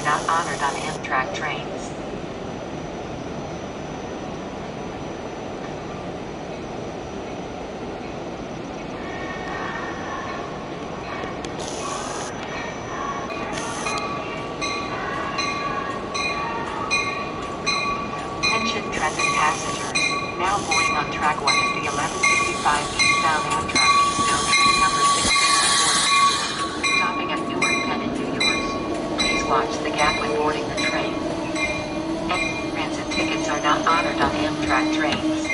are not honored on Amtrak trains. Attention Trenton passengers, now boarding on track 1 is the 1165 eastbound Amtrak Keystone train number 1640, stopping at Newark Penn in New York. Please watch the gap when boarding the train. Transit tickets are not honored on Amtrak trains.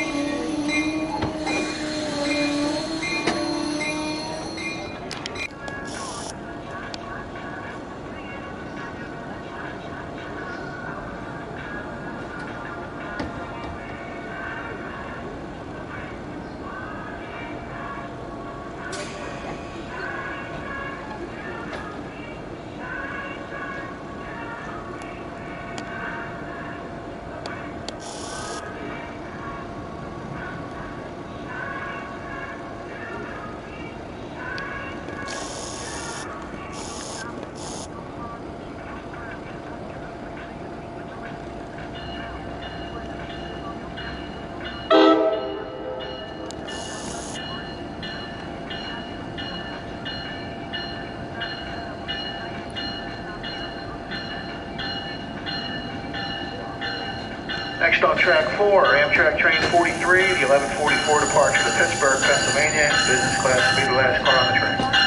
Next on track 4, Amtrak train 43, the 1144 departure to Pittsburgh, Pennsylvania. Business class will be the last car on the train.